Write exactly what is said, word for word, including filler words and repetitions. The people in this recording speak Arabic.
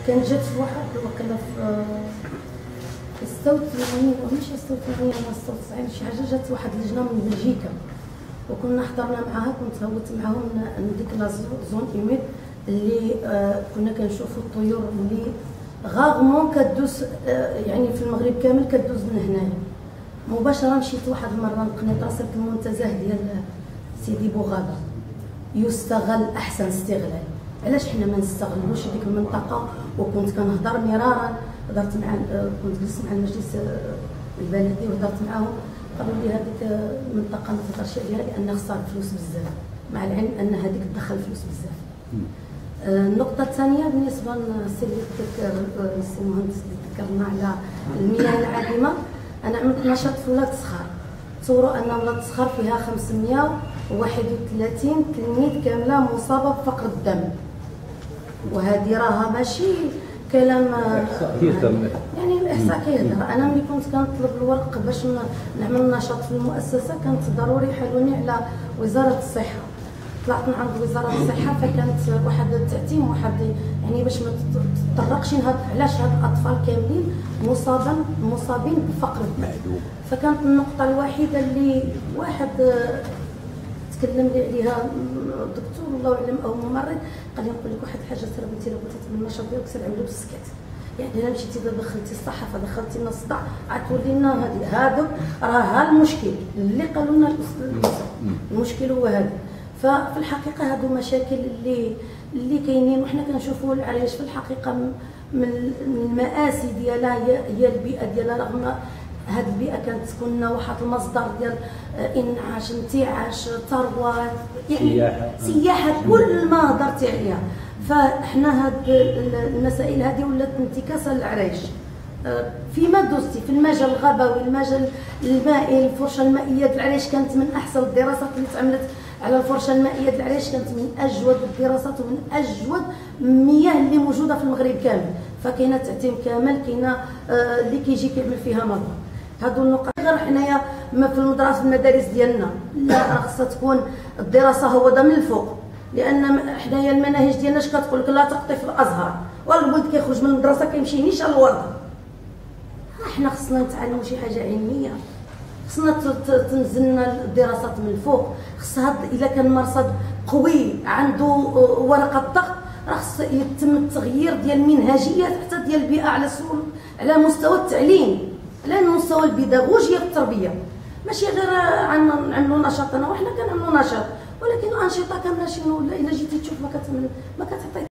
كانت جات في واحد الوكاله في ستة وثمانين ماشي ستة وثمانين ولا ستة وتسعين شي حاجه، جات واحد اللجنه من بلجيكا وكنا حضرنا معاها، كنت هوت معاهم من ديك لا زون ايميد اللي آه كنا كنشوفوا الطيور اللي غاغمون كدوز آه يعني في المغرب كامل كدوز من هنايا. مباشره مشيت واحد المره لقنيطره سيرك المنتزه ديال سيدي بوغابه يستغل احسن استغلال. علاش حنا ما نستغلوش ديك المنطقه؟ وكنت كنهضر مرارا، هضرت مع كنت جلست مع المجلس البلدي وهضرت معاهم، قالوا لي هذيك المنطقه ما تقدرش عليها لان خسرت فلوس بزاف، مع العلم ان هذيك تدخل فلوس بزاف. النقطه الثانيه بالنسبه للسي اللي ذكر السي المهندس اللي ذكرنا على المياه العادمه، انا عملت نشاط في ولاد صخار. تصوروا ان ولاد صخار فيها خمسمائة وواحد وثلاثين تلميذ كامله مصابه بفقر الدم، وهذه راها ماشي كلام يعني الاحصاء كيهضر. انا ملي كنت كنطلب الورق باش نعمل نشاط في المؤسسه كانت ضروري يحالوني على وزاره الصحه. طلعت من عند وزاره الصحه فكانت واحد التعتيم واحد يعني باش ما تطرقش علاش هاد الاطفال كاملين مصابين مصابين بفقر الدم. فكانت النقطه الوحيده اللي واحد تكلم لي عليها الدكتور الله اعلم او ممرض، قال لي نقول لك واحد الحاجه، سير بنتي لو بغيتي تعمل النشاط ديالك سير عملو بالسكات. يعني الا مشيتي دخلتي الصحافه دخلتي لنا الصداع عاد تولي لنا هذه هذوك راه ها المشكل اللي قالوا لنا المشكل هو هذا. ففي الحقيقه هادو مشاكل اللي اللي كاينين وحنا كنشوفوا العريش في الحقيقه من المآسي ديالها هي البيئه ديالها. رغم هذه البيئه كانت تكون لنا واحد المصدر ديال انعاش انتعاش ثروه يعني سياحه, سياحة كل ما هضرتي عليها. فاحنا هاد المسائل هذه ولات انتكاسه للعريش فيما دوزتي في المجال الغابوي، المجال المائي، الفرشه المائيه ديال العريش كانت من احسن الدراسات اللي تعملت على الفرشه المائيه ديال العريش، كانت من اجود الدراسات ومن اجود المياه اللي موجوده في المغرب كامل. فكاينه تعتيم كامل، كاينه آه اللي كيجي كيعمل فيها مضر. هادو النقط غير حنايا في المدرسه المدارس ديالنا لا خصها تكون الدراسه هو من الفوق، لان حنايا المناهج ديالنا اش كتقول لك؟ لا تقطي في الازهر، والولد كيخرج من المدرسه كيمشي نيشان الورده. حنا خصنا نتعلموا شي حاجه علميه، خصنا تنزلنا الدراسات من الفوق. خصها الا كان مرصد قوي عنده ورقه ضغط راه خص يتم التغيير ديال المنهجيات حتى ديال البيئه على سول على مستوى التعليم، على مستوى البيداغوجيا في التربيه، ماشي غير نعملوا نشاطنا. وحنا كنعملوا نشاط ولكن الانشطه كامله شنو الا جيتي تشوف ما كتعطي